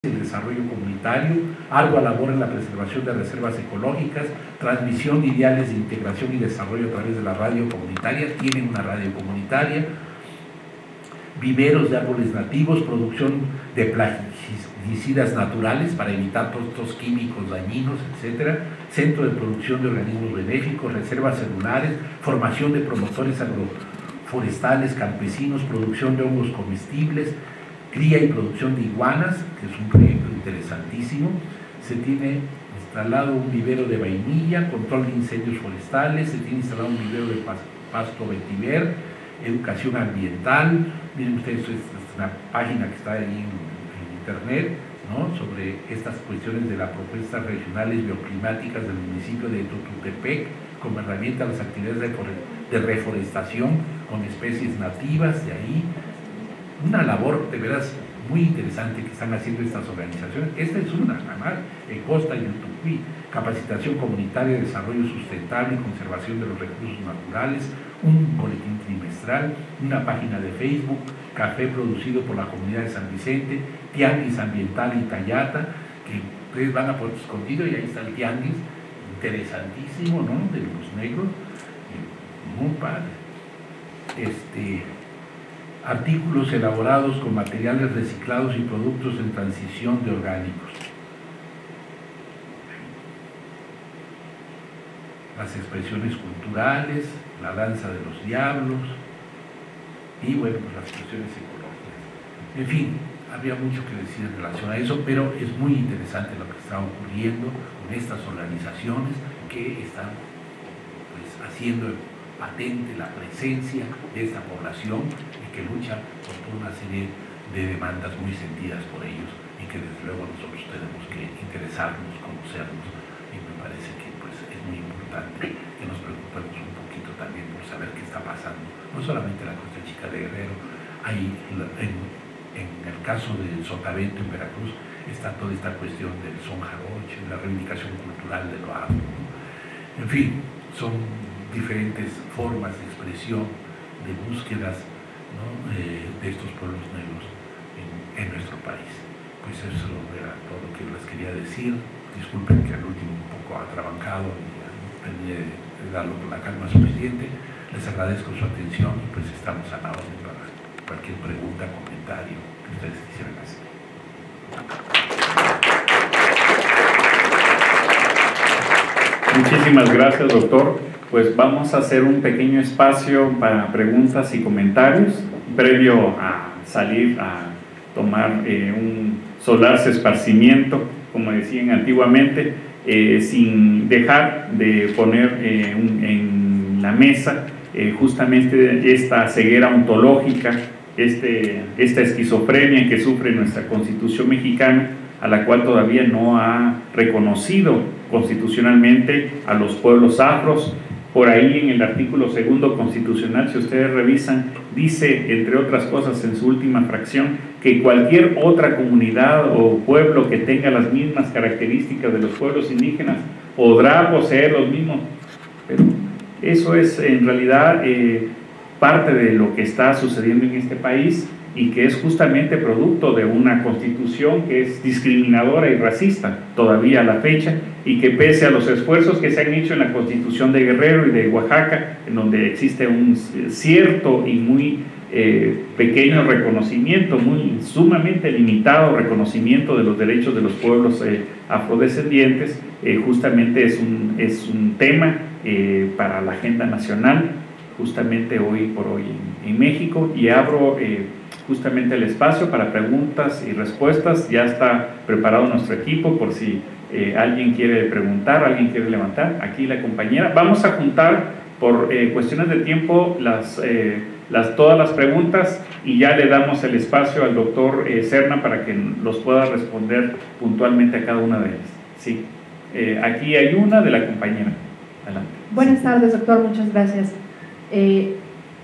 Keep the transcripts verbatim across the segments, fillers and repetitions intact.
el desarrollo comunitario, ardua labor en la preservación de reservas ecológicas, transmisión de ideales de integración y desarrollo a través de la radio comunitaria, tienen una radio comunitaria, viveros de árboles nativos, producción de plaguicidas naturales para evitar todos estos químicos dañinos, etcétera, centro de producción de organismos benéficos, reservas celulares, formación de promotores agroforestales, campesinos, producción de hongos comestibles, cría y producción de iguanas, que es un proyecto interesantísimo. Se tiene instalado un vivero de vainilla, control de incendios forestales, se tiene instalado un vivero de pasto vetiver, educación ambiental. Miren ustedes, esta es una página que está ahí en, en internet, ¿no?, sobre estas cuestiones de las propuestas regionales bioclimáticas del municipio de Totutepec como herramienta a las actividades de, de reforestación con especies nativas de ahí. Una labor de veras muy interesante que están haciendo estas organizaciones. Esta es una, además, en Costa y en Tucuy, capacitación comunitaria de desarrollo sustentable y conservación de los recursos naturales, un boletín trimestral, una página de Facebook, café producido por la comunidad de San Vicente, tianguis ambiental Itayata, que ustedes van a Puerto Escondido y ahí está el tianguis, interesantísimo, ¿no?, de los negros, muy padre. Este... artículos elaborados con materiales reciclados y productos en transición de orgánicos. Las expresiones culturales, la danza de los diablos y, bueno, pues las cuestiones ecológicas. En fin, había mucho que decir en relación a eso, pero es muy interesante lo que está ocurriendo con estas organizaciones que están, pues, haciendo patente la presencia de esta población y que lucha por toda una serie de demandas muy sentidas por ellos y que desde luego nosotros tenemos que interesarnos, conocernos, y me parece que pues es muy importante que nos preocupemos un poquito también por saber qué está pasando, no solamente en la Costa Chica de Guerrero, hay en, en el caso del Sotavento en Veracruz está toda esta cuestión del son jarocho, la reivindicación cultural de lo afro, ¿no? En fin, son diferentes formas de expresión, de búsquedas, ¿no?, eh, de estos pueblos negros en, en nuestro país. Pues eso era todo lo que les quería decir. Disculpen que al último un poco atrabancado y no tenía de darlo con la calma suficiente. Les agradezco su atención y pues estamos a la orden para cualquier pregunta, comentario que ustedes quisieran hacer. Muchísimas gracias, doctor. Pues vamos a hacer un pequeño espacio para preguntas y comentarios, previo a salir a tomar eh, un solarse esparcimiento, como decían antiguamente, eh, sin dejar de poner eh, un, en la mesa eh, justamente esta ceguera ontológica, este, esta esquizofrenia que sufre nuestra Constitución mexicana, a la cual todavía no ha reconocido constitucionalmente a los pueblos afros. Por ahí en el artículo segundo constitucional, si ustedes revisan, dice, entre otras cosas, en su última fracción, que cualquier otra comunidad o pueblo que tenga las mismas características de los pueblos indígenas podrá poseer los mismos. Pero eso es en realidad eh, parte de lo que está sucediendo en este país y que es justamente producto de una constitución que es discriminadora y racista todavía a la fecha, y que pese a los esfuerzos que se han hecho en la Constitución de Guerrero y de Oaxaca, en donde existe un cierto y muy eh, pequeño reconocimiento, muy sumamente limitado reconocimiento de los derechos de los pueblos eh, afrodescendientes, eh, justamente es un, es un tema eh, para la agenda nacional, justamente hoy por hoy en, en México, y abro eh, justamente el espacio para preguntas y respuestas. Ya está preparado nuestro equipo por si eh, alguien quiere preguntar, alguien quiere levantar. Aquí la compañera. Vamos a juntar por eh, cuestiones de tiempo las, eh, las, todas las preguntas y ya le damos el espacio al doctor eh, Serna para que los pueda responder puntualmente a cada una de ellas. Sí. Eh, aquí hay una de la compañera. Adelante. Buenas tardes, doctor. Muchas gracias. Eh,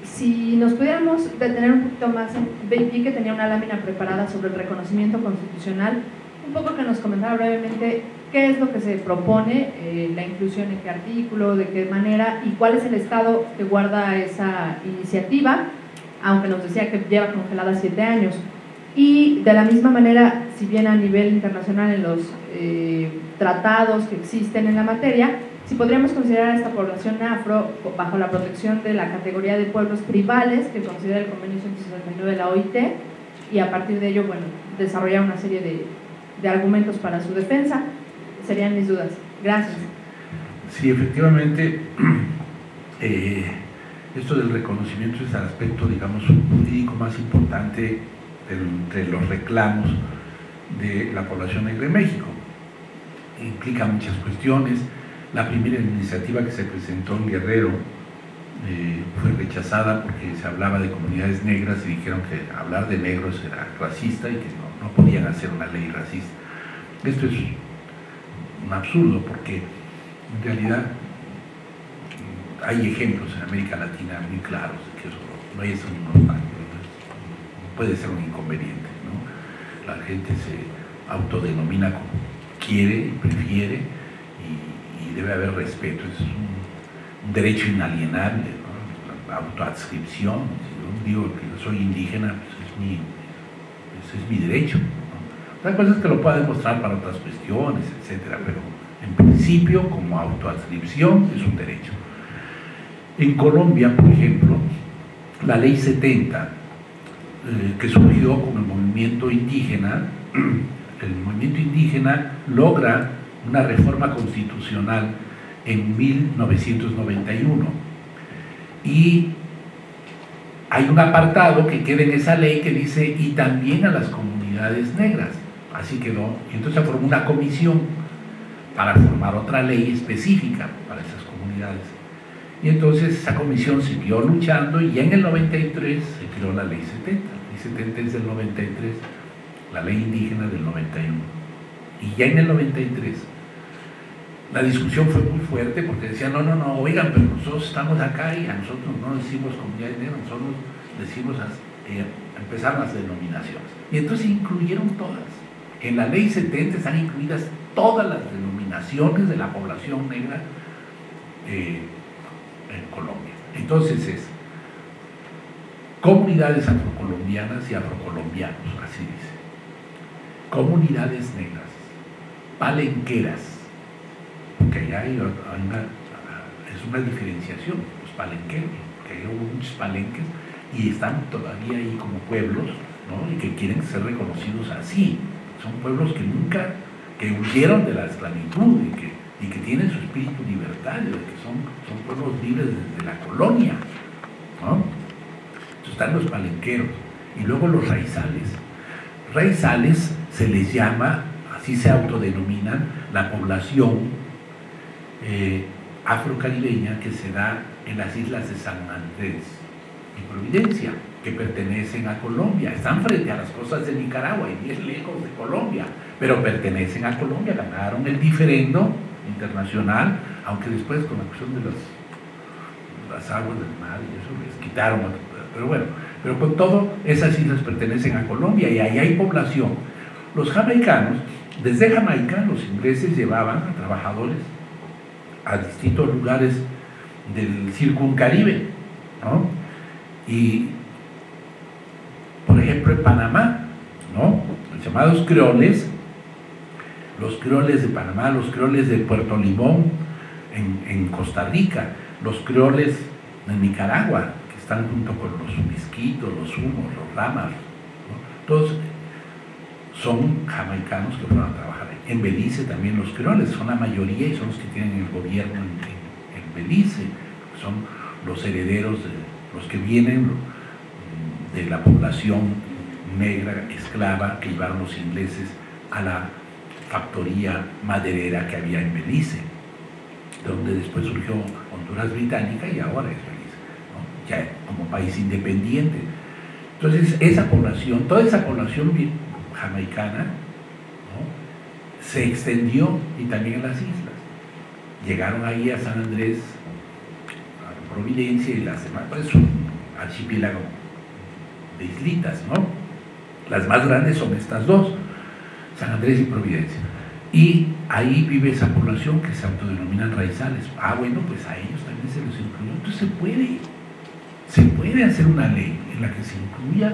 Si nos pudiéramos detener un poquito más, en, vi que tenía una lámina preparada sobre el reconocimiento constitucional, un poco que nos comentara brevemente qué es lo que se propone, eh, la inclusión en qué artículo, de qué manera y cuál es el estado que guarda esa iniciativa, aunque nos decía que lleva congelada siete años. Y de la misma manera, si bien a nivel internacional en los eh, tratados que existen en la materia, si podríamos considerar a esta población afro bajo la protección de la categoría de pueblos tribales que considera el convenio ciento sesenta y nueve de la O I T, y a partir de ello, bueno, desarrollar una serie de, de argumentos para su defensa. Serían mis dudas. Gracias. Sí, efectivamente, eh, esto del reconocimiento es el aspecto, digamos, jurídico más importante entre los reclamos de la población negra en México. Implica muchas cuestiones. La primera iniciativa que se presentó en Guerrero eh, fue rechazada porque se hablaba de comunidades negras y dijeron que hablar de negros era racista y que no, no podían hacer una ley racista. Esto es un absurdo porque en realidad hay ejemplos en América Latina muy claros de que eso no es un normal, puede ser un inconveniente, ¿no? La gente se autodenomina como quiere y prefiere y, y debe haber respeto, es un, un derecho inalienable, ¿no? La autoadscripción, si yo digo que soy indígena, pues es mi, ese es mi derecho, ¿no? Otra cosa es que lo pueda demostrar para otras cuestiones, etcétera, pero en principio como autoadscripción es un derecho. En Colombia, por ejemplo, la ley setenta, eh, que surgió con el movimiento indígena, el movimiento indígena logra una reforma constitucional en mil novecientos noventa y uno y hay un apartado que queda en esa ley que dice y también a las comunidades negras, así quedó, y entonces se formó una comisión para formar otra ley específica para esas comunidades. Y entonces esa comisión siguió luchando y ya en el noventa y tres se creó la ley setenta. La ley setenta es del noventa y tres, la ley indígena del noventa y uno. Y ya en el noventa y tres la discusión fue muy fuerte porque decían, no, no, no, oigan, pero nosotros estamos acá y a nosotros no decimos comunidades negras, nosotros decimos, eh, empezaron las denominaciones. Y entonces incluyeron todas. En la ley setenta están incluidas todas las denominaciones de la población negra eh, en Colombia. Entonces es comunidades afrocolombianas y afrocolombianos, así dice. Comunidades negras, palenqueras, porque allá hay, hay una, es una diferenciación, los palenqueros, que hay muchos palenques y están todavía ahí como pueblos, ¿no? Y que quieren ser reconocidos así. Son pueblos que nunca, que huyeron de la esclavitud y que, y que tienen su espíritu libertario, que son, son pueblos libres desde la colonia, ¿no? Entonces están los palenqueros y luego los raizales. Raizales se les llama, así se autodenominan, la población eh, afrocaribeña que se da en las islas de San Andrés y Providencia, que pertenecen a Colombia, están frente a las costas de Nicaragua y bien lejos de Colombia, pero pertenecen a Colombia, ganaron el diferendo internacional, aunque después con la cuestión de las, las aguas del mar y eso les quitaron, pero bueno, pero con todo esas islas pertenecen a Colombia y ahí hay población. Los jamaicanos, desde Jamaica los ingleses llevaban a trabajadores a distintos lugares del circuncaribe, ¿no? Y por ejemplo en Panamá, ¿no? Los llamados creoles, los creoles de Panamá, los creoles de Puerto Limón en, en Costa Rica, los creoles en Nicaragua, que están junto con los misquitos, los humos, los ramas, ¿no? Todos son jamaicanos que fueron a trabajar ahí. En Belice también los creoles, son la mayoría y son los que tienen el gobierno en, en, en Belice, son los herederos de los que vienen de la población negra esclava que llevaron los ingleses a la factoría maderera que había en Belice, donde después surgió Honduras Británica y ahora es Belice, ¿no? Ya como país independiente. Entonces esa población, toda esa población jamaicana, ¿no? Se extendió y también en las islas. Llegaron ahí a San Andrés, a Providencia y las demás, pues es un archipiélago de islitas, ¿no? Las más grandes son estas dos, San Andrés y Providencia. Y ahí vive esa población que se autodenominan raizales. Ah, bueno, pues a ellos también se los incluyó. Entonces se puede, se puede hacer una ley en la que se incluya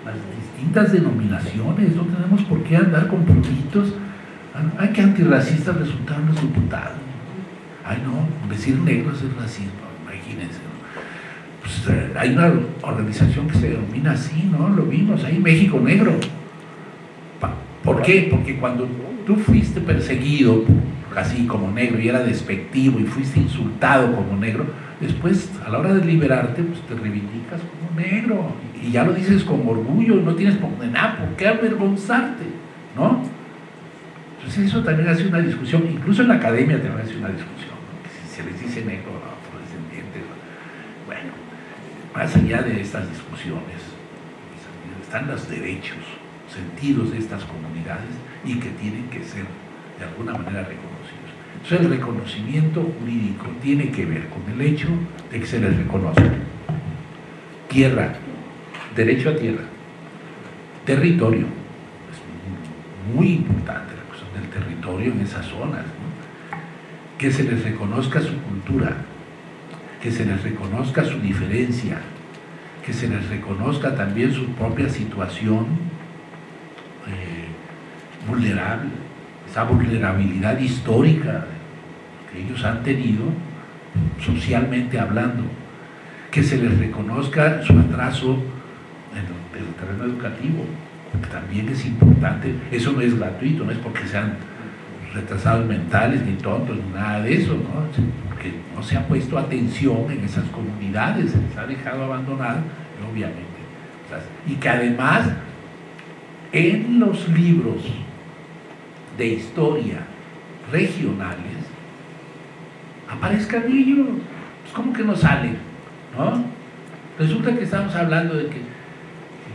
las distintas denominaciones, no tenemos por qué andar con puntitos. Ay, que antirracistas resultaron los diputados. Ay, no, decir negros es racismo, imagínense. Pues, eh, hay una organización que se denomina así, ¿no? Lo vimos ahí, México Negro. ¿Por qué? Porque cuando tú fuiste perseguido así como negro y era despectivo y fuiste insultado como negro, después a la hora de liberarte pues te reivindicas como negro y ya lo dices con orgullo, no tienes por nada, ¿por qué avergonzarte? ¿No? Entonces eso también hace una discusión, incluso en la academia también hace una discusión, ¿no? Que si se les dice negro a afrodescendientes, bueno, más allá de estas discusiones están los derechos, sentidos de estas comunidades y que tienen que ser de alguna manera reconocidos. Entonces el reconocimiento jurídico tiene que ver con el hecho de que se les reconozca tierra, derecho a tierra, territorio, es muy importante la cuestión del territorio en esas zonas, ¿no? Que se les reconozca su cultura, que se les reconozca su diferencia, que se les reconozca también su propia situación eh, vulnerable, esa vulnerabilidad histórica que ellos han tenido socialmente hablando, que se les reconozca su atraso en el terreno educativo, que también es importante. Eso no es gratuito, no es porque sean retrasados mentales ni tontos ni nada de eso, ¿no? Porque no se ha puesto atención en esas comunidades, se les ha dejado abandonar, obviamente. O sea, y que además en los libros de historia regionales aparezcan ellos. Pues ¿cómo que no salen? ¿No? Resulta que estamos hablando de que, que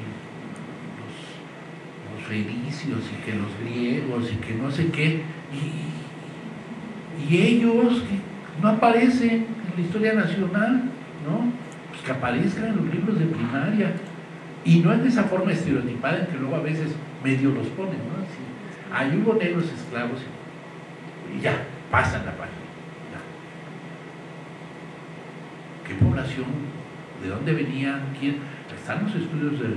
los, los fenicios y que los griegos y que no sé qué, y, y ellos que no aparecen en la historia nacional, ¿no? Pues que aparezcan en los libros de primaria, y no es de esa forma estereotipada en que luego a veces medio los ponen, ¿no? Así, ahí hubo negros esclavos y ya, pasan la página. ¿Qué población? ¿De dónde venían? ¿Quién? Están los estudios del,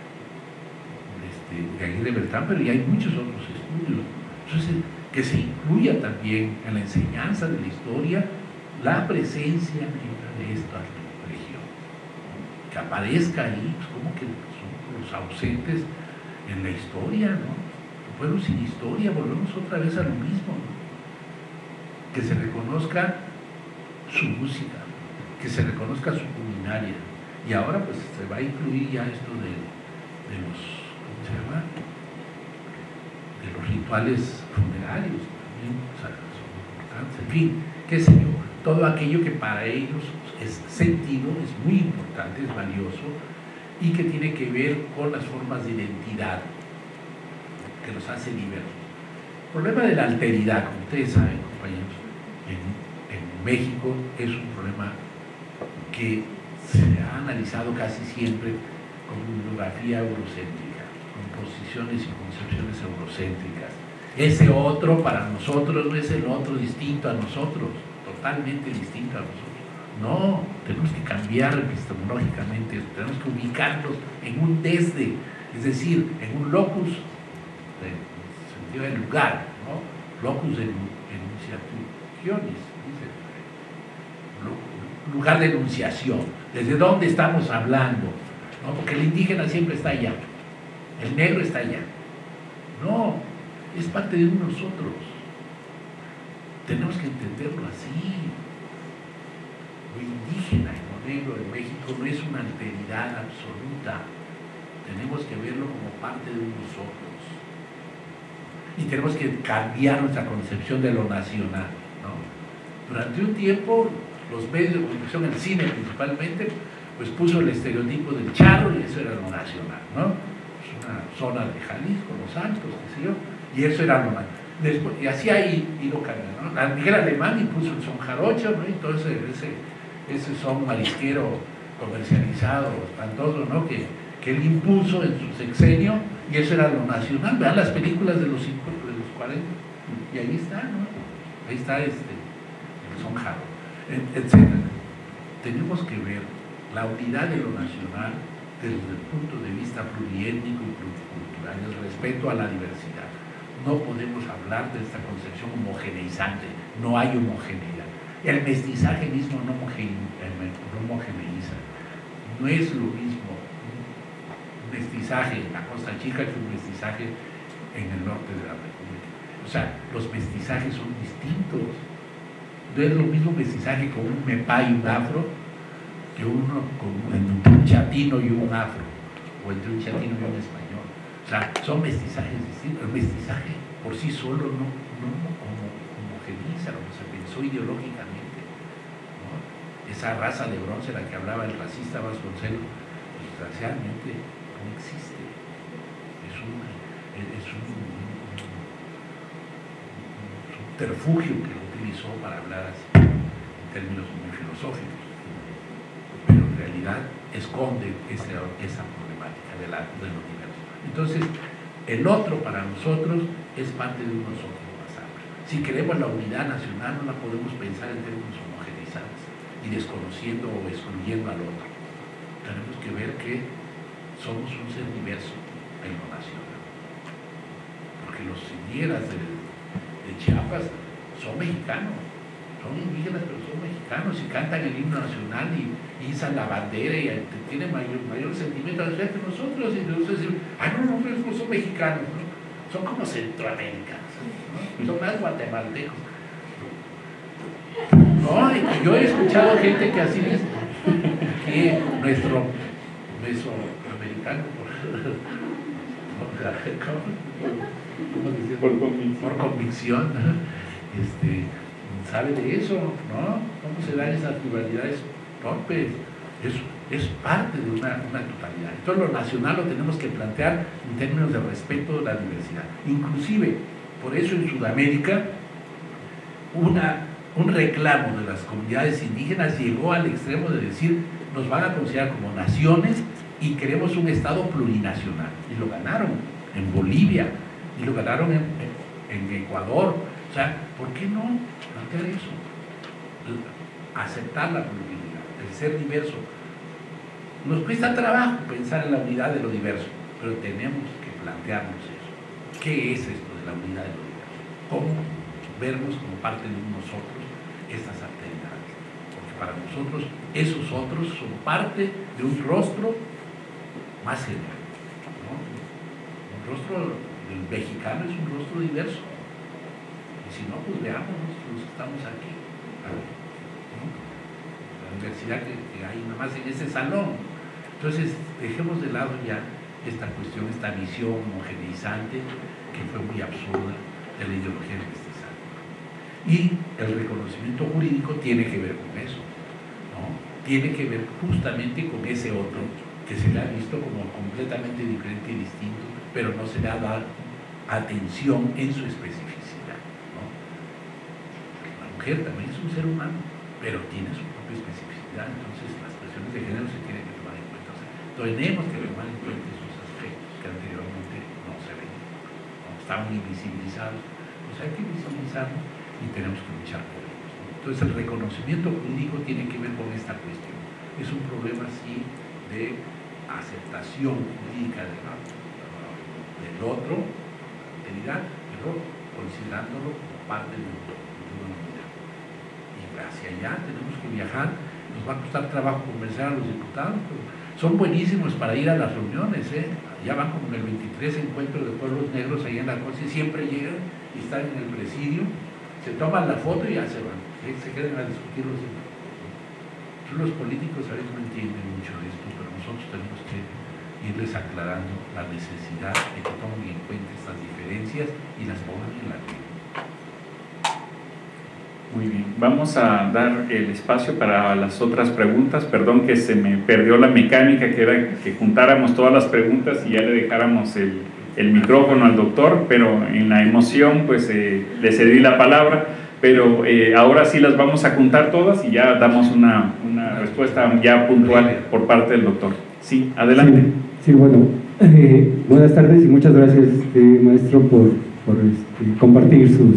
este, de Aguirre Beltrán, pero ya hay muchos otros estudios. Entonces, que se incluya también en la enseñanza de la historia la presencia negra de esta región. Que aparezca ahí, pues como que son los ausentes en la historia, ¿no? Un pueblo sin historia, volvemos otra vez a lo mismo, ¿no? Que se reconozca su música, que se reconozca su culinaria, y ahora pues se va a incluir ya esto de, de los, ¿cómo se llama? De los rituales funerarios también, o sea, son importantes, en fin, qué sé yo, todo aquello que para ellos es sentido, es muy importante, es valioso, y que tiene que ver con las formas de identidad que los hace diversos. El problema de la alteridad, como ustedes saben, compañeros, en, en México es un problema que se ha analizado casi siempre con bibliografía eurocéntrica, con posiciones y concepciones eurocéntricas. Ese otro para nosotros no es el otro distinto a nosotros, totalmente distinto a nosotros. No, tenemos que cambiar epistemológicamente, tenemos que ubicarlos en un desde, es decir, en un locus, en el sentido del lugar, ¿no? Locus enunciationis, lugar de enunciación, desde dónde estamos hablando, ¿no? Porque el indígena siempre está allá, el negro está allá. No, es parte de nosotros. Tenemos que entenderlo así. Lo indígena y lo negro en México no es una alteridad absoluta. Tenemos que verlo como parte de nosotros. Y tenemos que cambiar nuestra concepción de lo nacional, ¿no? Durante un tiempo, los medios de comunicación, el cine principalmente, pues puso el estereotipo del charro y eso era lo nacional, ¿no? Es una zona de Jalisco, Los Altos, qué sé yo, y eso era lo nacional. Después, y así ha ido cambiando, ¿no? Miguel Alemán impuso el son jarocho, ¿no? Entonces ese, ese son marisquero comercializado, espantoso, ¿no? Que, que él impuso en su sexenio, y eso era lo nacional. Vean las películas de los, cincuenta, de los cuarenta, y ahí está, ¿no? Ahí está este, el son jarocho, etcétera. Tenemos que ver la unidad de lo nacional desde el punto de vista pluriétnico y pluricultural, el respeto a la diversidad. No podemos hablar de esta concepción homogeneizante, no hay homogeneidad. El mestizaje mismo no, homogene, no homogeneiza. No es lo mismo un mestizaje en la Costa Chica que un mestizaje en el norte de la República. O sea, los mestizajes son distintos. No es lo mismo mestizaje con un mepá y un afro que uno con, entre un chatino y un afro, o entre un chatino y un español. O sea, son mestizajes distintos. El mestizaje por sí solo no, no homogeniza, lo que se pensó ideológicamente, ¿no? Esa raza de bronce, la que hablaba el racista Vasconcelos, pues, desgraciadamente no existe. Es un, es un, un, un subterfugio que lo utilizó para hablar así, en términos muy filosóficos, pero en realidad esconde esa, esa problemática de la, del universo. Entonces, el otro para nosotros es parte de un nosotros más amplio. Si queremos la unidad nacional, no la podemos pensar en términos homogeneizados y desconociendo o excluyendo al otro. Tenemos que ver que somos un ser diverso en lo nacional. Porque los indígenas de, de Chiapas son mexicanos, son indígenas pero son mexicanos y cantan el himno nacional y izan la bandera y tienen mayor, mayor sentimiento hacia que nosotros, y nosotros decimos, ay no, no, no son mexicanos, ¿no? Son como centroamericanos, ¿no? Son más guatemaltecos. No, yo he escuchado gente que así dice, que nuestro mesoamericano, por, por, por convicción, este, sabe de eso, ¿no? ¿Cómo se dan esas rivalidades torpes? Es, es parte de una, una totalidad. Entonces lo nacional lo tenemos que plantear en términos de respeto de la diversidad. Inclusive, por eso en Sudamérica, una, un reclamo de las comunidades indígenas llegó al extremo de decir, nos van a considerar como naciones y queremos un Estado plurinacional. Y lo ganaron en Bolivia, y lo ganaron en, en, en Ecuador. O sea, ¿por qué no plantear eso? Aceptar la pluralidad, el ser diverso. Nos cuesta trabajo pensar en la unidad de lo diverso, pero tenemos que plantearnos eso. ¿Qué es esto de la unidad de lo diverso? ¿Cómo vernos como parte de un nosotros estas alteridades? Porque para nosotros esos otros son parte de un rostro más general, ¿no? Un rostro del mexicano es un rostro diverso. Y si no, pues veamos los que estamos aquí, ¿no? La diversidad que, que hay nada más en ese salón. Entonces, dejemos de lado ya esta cuestión, esta visión homogeneizante que fue muy absurda de la ideología del mestizaje. Y el reconocimiento jurídico tiene que ver con eso, ¿no? Tiene que ver justamente con ese otro que se le ha visto como completamente diferente y distinto, pero no se le ha dado atención en su especificidad, ¿no? La mujer también es un ser humano, pero tiene su propia especificidad, entonces las cuestiones de género se tienen que tomar en cuenta. O sea, tenemos que tomar en cuenta esos aspectos que anteriormente no se ven, ¿no? Estaban invisibilizados, pues hay que visibilizarlos y tenemos que luchar por ellos, ¿no? Entonces el reconocimiento jurídico tiene que ver con esta cuestión. Es un problema así de aceptación jurídica de la, del otro, alteridad, pero considerándolo como parte de un todo, de una unidad. Y hacia allá tenemos que viajar. Nos va a costar trabajo convencer a los diputados, pero son buenísimos para ir a las reuniones, ¿eh? Ya van como en el veintitrés encuentro de pueblos negros ahí en la cosa y siempre llegan y están en el presidio, se toman la foto y ya se van, ¿eh? Se quedan a discutir los demás. Los políticos a veces no entienden mucho de esto, pero nosotros tenemos que irles aclarando la necesidad de que tomen en cuenta estas diferencias y las pongan en la ley. Muy bien, vamos a dar el espacio para las otras preguntas. Perdón que se me perdió la mecánica, que era que juntáramos todas las preguntas y ya le dejáramos el, el micrófono al doctor, pero en la emoción pues eh, le cedí la palabra. Pero eh, ahora sí las vamos a juntar todas y ya damos una, una respuesta ya puntual por parte del doctor. Sí, adelante. Sí, sí bueno, eh, buenas tardes y muchas gracias, eh, maestro, por, por este, compartir sus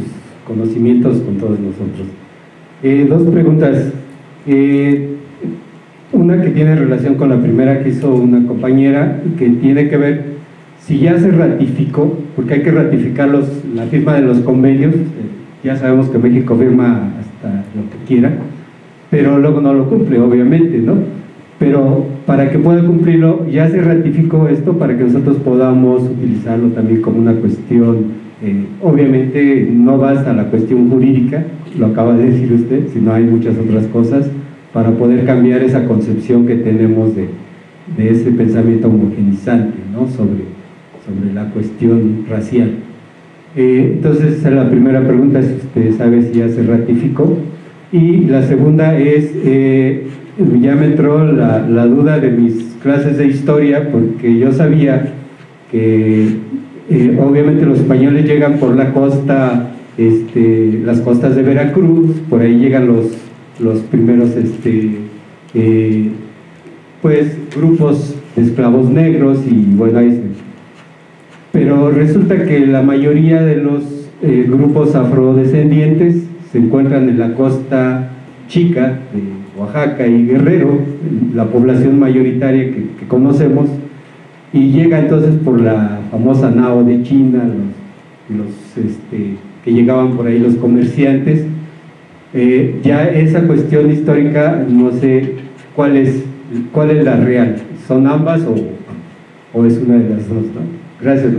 conocimientos con todos nosotros. Eh, dos preguntas. Eh, una que tiene relación con la primera que hizo una compañera, que tiene que ver si ya se ratificó, porque hay que ratificar los, la firma de los convenios. Ya sabemos que México firma hasta lo que quiera, pero luego no lo cumple, obviamente, ¿no? Pero para que pueda cumplirlo, ya se ratificó esto para que nosotros podamos utilizarlo también como una cuestión, eh, obviamente no basta la cuestión jurídica, lo acaba de decir usted, sino hay muchas otras cosas para poder cambiar esa concepción que tenemos de, de ese pensamiento homogenizante, ¿no? sobre, sobre la cuestión racial. Eh, entonces, esa es la primera pregunta, si usted sabe si ya se ratificó. Y la segunda es, eh, ya me entró la, la duda de mis clases de historia, porque yo sabía que eh, obviamente los españoles llegan por la costa, este, las costas de Veracruz, por ahí llegan los, los primeros este, eh, pues, grupos de esclavos negros, y bueno, ahí se... Pero resulta que la mayoría de los eh, grupos afrodescendientes se encuentran en la costa chica de Oaxaca y Guerrero, la población mayoritaria que, que conocemos, y llega entonces por la famosa nao de China, los, los este, que llegaban por ahí los comerciantes. Eh, ya esa cuestión histórica, no sé cuál es, cuál es la real, ¿son ambas o, o es una de las dos, ¿no? Gracias.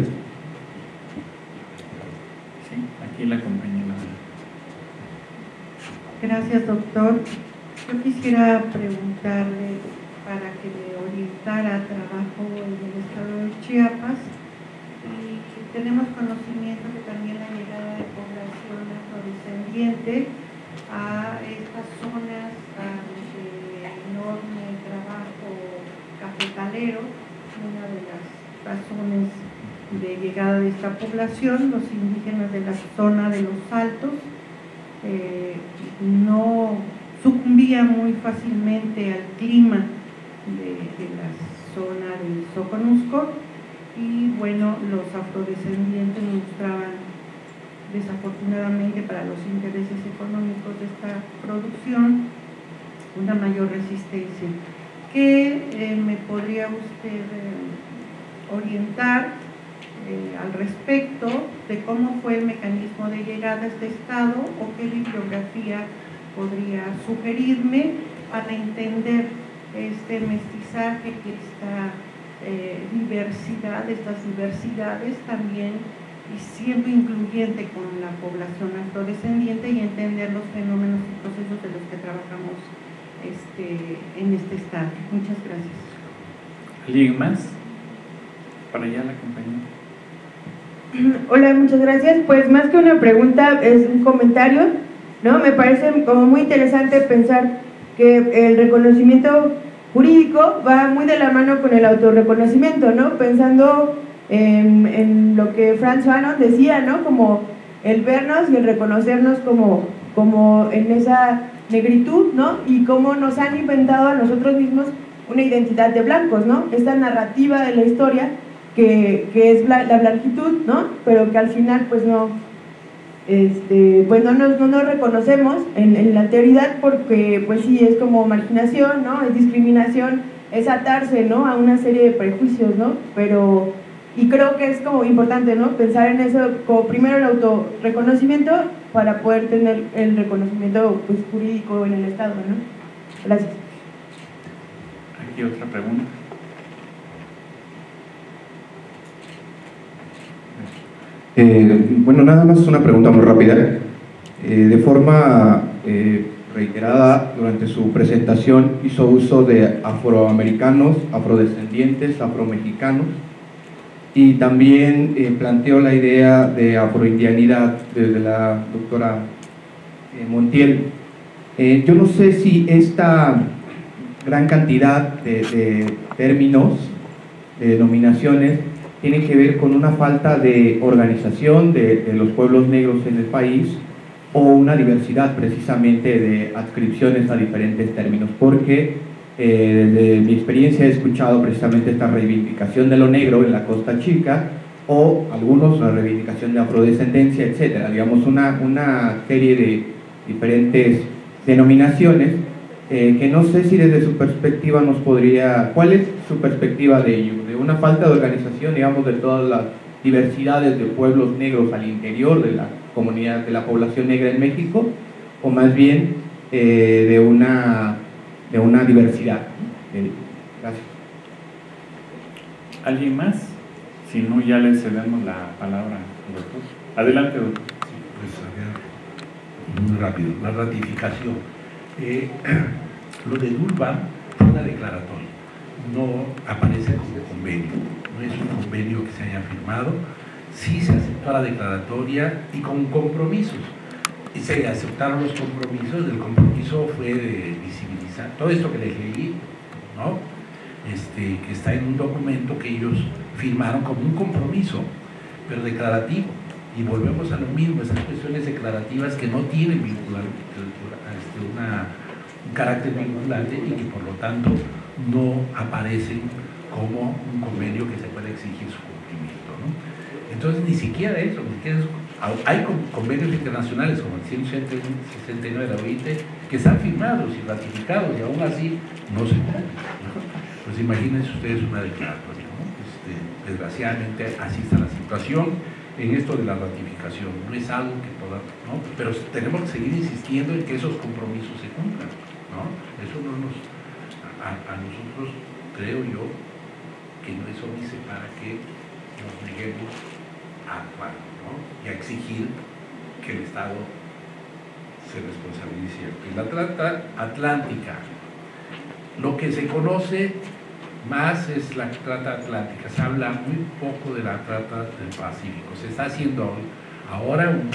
Sí, aquí la compañera. Gracias, doctor. Yo quisiera preguntarle, para que me orientara, trabajo en el estado de Chiapas y tenemos conocimiento que también la llegada de población afrodescendiente a estas zonas de enorme trabajo cafetalero, una de las razones de llegada de esta población, los indígenas de la zona de los Altos, eh, no sucumbían muy fácilmente al clima de, de la zona del Soconusco, y bueno, los afrodescendientes mostraban desafortunadamente para los intereses económicos de esta producción una mayor resistencia. ¿Qué eh, me podría usted eh, orientar Eh, al respecto de cómo fue el mecanismo de llegada a este estado, o qué bibliografía podría sugerirme para entender este mestizaje, que esta eh, diversidad, estas diversidades también, y siendo incluyente con la población afrodescendiente, y entender los fenómenos y procesos de los que trabajamos este, en este estado. Muchas gracias. ¿Alguien más? Para allá la compañera. Hola, muchas gracias. Pues más que una pregunta, es un comentario, ¿no? Me parece como muy interesante pensar que el reconocimiento jurídico va muy de la mano con el autorreconocimiento, ¿no? Pensando en, en lo que Frantz Fanon decía, ¿no? Como el vernos y el reconocernos como, como en esa negritud, ¿no? Y cómo nos han inventado a nosotros mismos una identidad de blancos, ¿no? Esta narrativa de la historia Que, que es la, la blanquitud, ¿no? Pero que al final pues no, este, pues no nos, no nos reconocemos en, en la alteridad, porque pues sí, es como marginación, ¿no? Es discriminación, es atarse, ¿no? A una serie de prejuicios, ¿no? Pero, y creo que es como importante, ¿no? Pensar en eso como primero el autorreconocimiento para poder tener el reconocimiento pues jurídico en el Estado, ¿no? Gracias. Aquí otra pregunta. Eh, bueno, nada más una pregunta muy rápida. Eh, de forma eh, reiterada durante su presentación hizo uso de afroamericanos, afrodescendientes, afromexicanos, y también eh, planteó la idea de afroindianidad desde la doctora eh, Montiel. Eh, yo no sé si esta gran cantidad de, de términos, de denominaciones, tiene que ver con una falta de organización de, de los pueblos negros en el país, o una diversidad precisamente de adscripciones a diferentes términos, porque eh, desde mi experiencia he escuchado precisamente esta reivindicación de lo negro en la Costa Chica, o algunos la reivindicación de afrodescendencia, etcétera, digamos una, una serie de diferentes denominaciones eh, que no sé si desde su perspectiva nos podría, ¿cuál es su perspectiva de ello? De una falta de organización, digamos, de todas las diversidades de pueblos negros al interior de la comunidad, de la población negra en México, o más bien eh, de, una, de una diversidad. Eh, gracias. ¿Alguien más? Si no, ya le cedemos la palabra al doctor. Adelante, doctor. Sí, pues a ver, muy rápido. La ratificación. Eh, lo de Durban fue una declaratoria, no aparece como convenio, no es un convenio que se haya firmado. Sí se aceptó la declaratoria y con compromisos, y se aceptaron los compromisos. El compromiso fue de visibilizar todo esto que les leí, ¿no? Este, que está en un documento que ellos firmaron como un compromiso, pero declarativo. Y volvemos a lo mismo, esas cuestiones declarativas que no tienen vincular, este, una, un carácter vinculante y que por lo tanto no aparecen como un convenio que se pueda exigir su cumplimiento, ¿no? Entonces ni siquiera eso, ni siquiera eso. Hay convenios internacionales como el ciento sesenta y nueve de la O I T que están firmados y ratificados y aún así no se cumplen, ¿no? Pues imagínense ustedes una declaratoria, ¿no? Este, desgraciadamente así está la situación en esto de la ratificación. No es algo que podamos, ¿no? Pero tenemos que seguir insistiendo en que esos compromisos se cumplan, ¿no? Eso no nos, a, a nosotros, creo yo, que no es óbice para que nos neguemos a actuar, ¿no? Y a exigir que el Estado se responsabilice. En la trata atlántica, lo que se conoce más es la trata atlántica, se habla muy poco de la trata del Pacífico. Se está haciendo ahora un,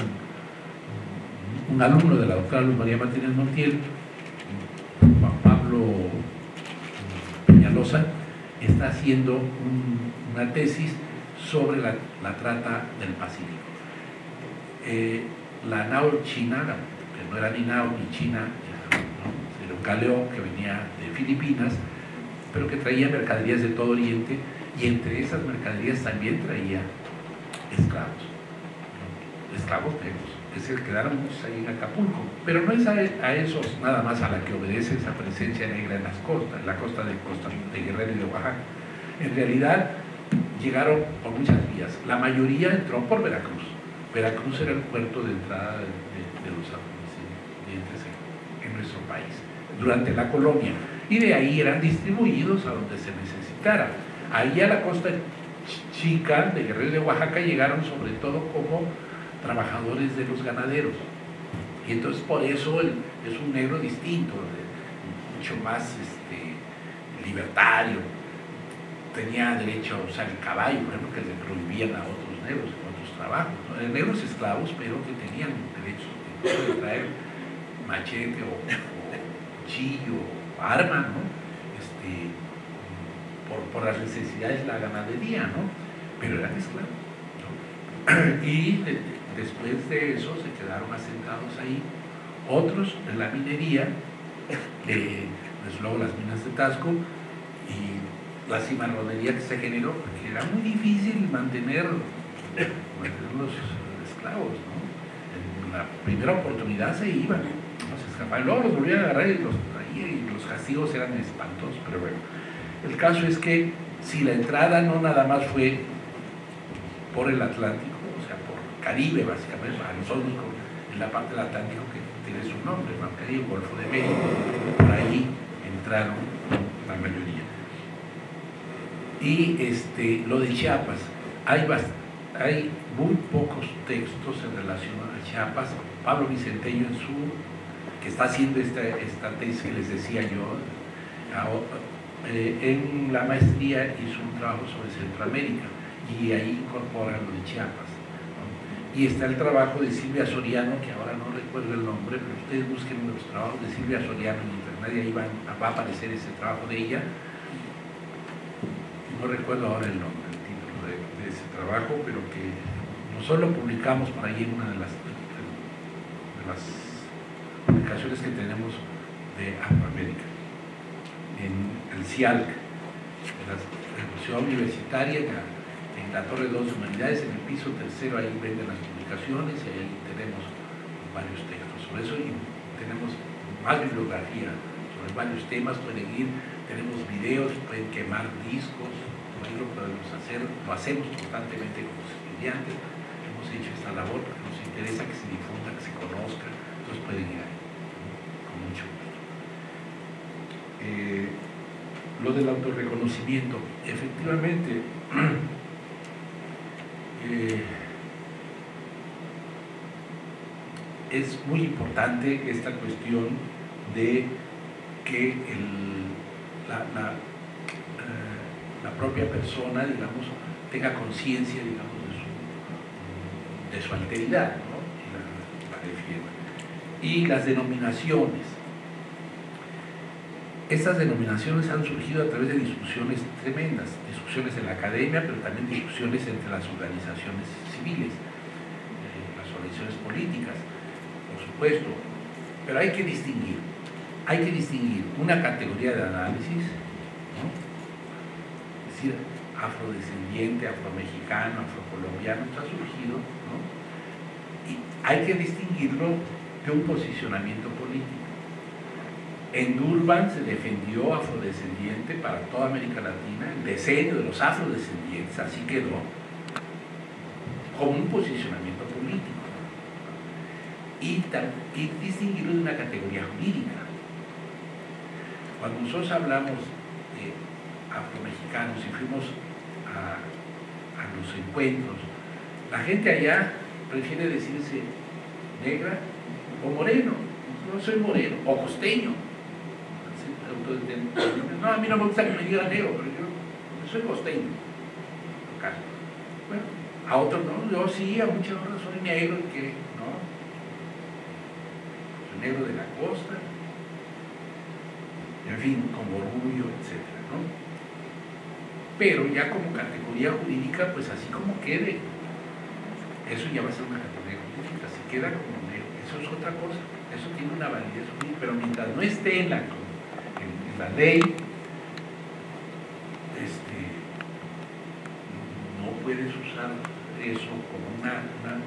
un alumno de la doctora Luz María Martínez Montiel, Juan Pablo Peñalosa, está haciendo un, una tesis sobre la, la trata del Pacífico. Eh, la nao china, que no era ni nao ni china, ¿no? Era un galeón que venía de Filipinas, pero que traía mercaderías de todo Oriente, y entre esas mercaderías también traía esclavos, ¿no? Esclavos negros, que se quedaron muchos ahí en Acapulco, pero no es a, a esos nada más a la que obedece esa presencia negra en las costas, en la costa de, costa de Guerrero y de Oaxaca. En realidad llegaron por muchas vías, la mayoría entró por Veracruz. Veracruz era el puerto de entrada de, de, de los afrodescendientes en, en nuestro país, durante la colonia. Y de ahí eran distribuidos a donde se necesitara. Ahí a la costa chica de Guerrero y de Oaxaca llegaron sobre todo como trabajadores de los ganaderos. Y entonces por eso el, es un negro distinto, mucho más este, libertario. Tenía derecho a usar el caballo, por ejemplo, que le prohibían a otros negros en otros trabajos, ¿no? Eran negros esclavos, pero que tenían derecho de traer machete o, o cuchillo, arma, ¿no? Este, por, por las necesidades de la ganadería, ¿no? Pero eran esclavos, ¿no? Y de, de, después de eso se quedaron asentados ahí otros en la minería, eh, desde luego las minas de Tasco y la cimarronería que se generó, porque era muy difícil mantener, mantener los esclavos, ¿no? En la primera oportunidad se iban, ¿no? Se escapaban, luego los volvían a agarrar y los y los castigos eran espantosos, pero bueno, el caso es que si la entrada no nada más fue por el Atlántico, o sea, por Caribe básicamente, a nosotros en la parte del Atlántico que tiene su nombre, ¿no? Caribe, Golfo de México, por ahí entraron la mayoría. Y este, lo de Chiapas, hay, hay muy pocos textos en relación a Chiapas. Pablo Vicenteño en su que está haciendo esta, esta tesis que les decía yo, eh, en la maestría hizo un trabajo sobre Centroamérica y ahí incorpora lo de Chiapas, ¿no? Y está el trabajo de Silvia Soriano, que ahora no recuerdo el nombre, pero ustedes busquen los trabajos de Silvia Soriano en internet y ahí van, va a aparecer ese trabajo de ella. No recuerdo ahora el nombre, el título de, de ese trabajo, pero que nosotros lo publicamos por ahí en una de las, de, de las publicaciones que tenemos de Afroamérica, en el C I A L C, en la, en la ciudad universitaria, en la, en la Torre dos de Humanidades, en el piso tercero, ahí venden las publicaciones y ahí tenemos varios textos sobre eso y tenemos más bibliografía sobre varios temas, pueden ir, tenemos videos, pueden quemar discos, ahí lo podemos hacer, lo hacemos constantemente con los estudiantes, hemos hecho esta labor porque nos interesa que se difunda, que se conozca, entonces pueden ir ahí, con mucho gusto. Eh, lo del autorreconocimiento, efectivamente, eh, es muy importante esta cuestión de que el, la, la, eh, la propia persona, digamos, tenga conciencia, digamos, de su, de su alteridad, ¿no? Y la, la defienda. Y las denominaciones. Estas denominaciones han surgido a través de discusiones tremendas, discusiones en la academia, pero también discusiones entre las organizaciones civiles, eh, las organizaciones políticas, por supuesto, pero hay que distinguir, hay que distinguir una categoría de análisis, ¿no? Es decir, afrodescendiente, afromexicano, afrocolombiano, esto ha surgido, ¿no? Y hay que distinguirlo de un posicionamiento político. En Durban se defendió afrodescendiente para toda América Latina, el diseño de los afrodescendientes, así quedó, como un posicionamiento político. Y, y distinguirlo de una categoría jurídica. Cuando nosotros hablamos de afromexicanos y fuimos a, a los encuentros, la gente allá prefiere decirse negra o moreno. No soy moreno, o costeño. No, a mí no me gusta que me digan negro, pero yo, yo soy costeño. Bueno, a otros no, yo sí, a muchas horas soy negro, que no, soy negro de la costa, en fin, con orgullo, etcétera, ¿no? Pero ya como categoría jurídica, pues así como quede, eso ya va a ser una categoría jurídica, si queda como negro, eso es otra cosa, eso tiene una validez jurídica, pero mientras no esté en la la ley, este, no puedes usar eso como una, una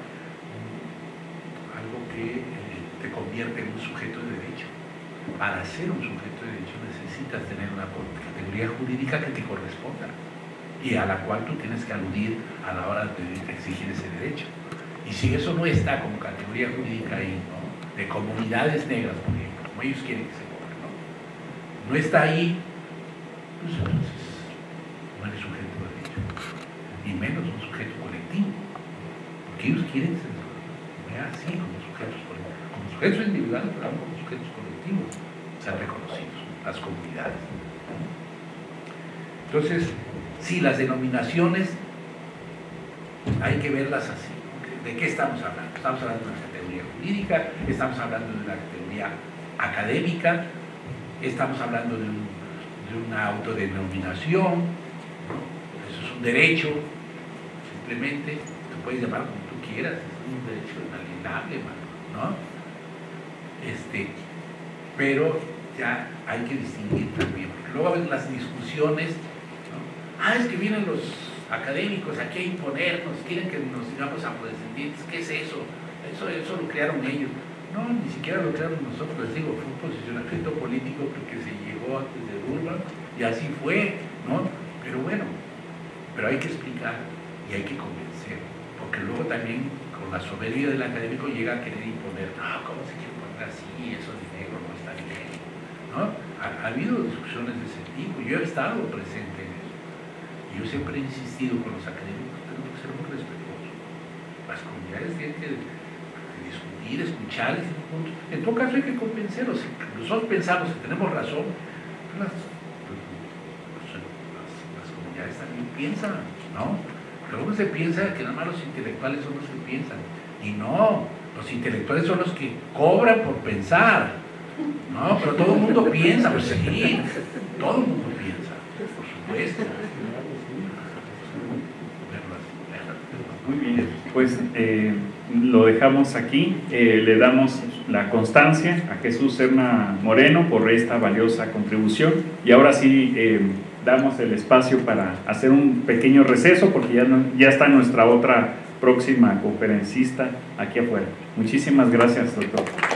algo que eh, te convierte en un sujeto de derecho. Para ser un sujeto de derecho necesitas tener una categoría jurídica que te corresponda y a la cual tú tienes que aludir a la hora de exigir ese derecho. Y si eso no está como categoría jurídica ahí, ¿no? De comunidades negras, por ejemplo, como ellos quieren que se no está ahí, pues entonces no eres sujeto de derecho, y menos un sujeto colectivo, porque ellos quieren ser así como sujetos colectivos, como sujetos individuales, pero también como sujetos colectivos, ser reconocidos, las comunidades. Entonces, sí, las denominaciones hay que verlas así. ¿De qué estamos hablando? Estamos hablando de una categoría jurídica, estamos hablando de una categoría académica, estamos hablando de, un, de una autodenominación, ¿no? Eso es un derecho, simplemente, te puedes llamar como tú quieras, es un derecho inalienable, ¿no? Este, pero ya hay que distinguir también, porque luego a veces las discusiones, ¿no? Ah, es que vienen los académicos aquí a imponernos, quieren que nos digamos afrodescendientes, ¿qué es eso? Eso, eso lo crearon ellos. No, ni siquiera lo crearon nosotros, les digo, fue un posicionamiento político porque se llegó antes de Durban y así fue, ¿no? Pero bueno, pero hay que explicar y hay que convencer, porque luego también con la soberbia del académico llega a querer imponer, no, ¿cómo se quiere poner así? Eso de negro no está bien, ¿no? Ha, ha habido discusiones de ese tipo, yo he estado presente en eso, y yo siempre he insistido con los académicos, tenemos que ser muy respetuosos, las comunidades tienen que discutir, escuchar, en todo caso hay que convencerlos. Nosotros pensamos que tenemos razón, las, las, las comunidades también piensan, ¿no? Pero luego se piensa que nada más los intelectuales son los que piensan, y no, los intelectuales son los que cobran por pensar, ¿no? Pero todo el mundo piensa, pues sí, todo el mundo piensa, por supuesto. Muy bien, pues eh, lo dejamos aquí, eh, le damos la constancia a Jesús Serna Moreno por esta valiosa contribución y ahora sí eh, damos el espacio para hacer un pequeño receso porque ya, no, ya está nuestra otra próxima conferencista aquí afuera. Muchísimas gracias, doctor.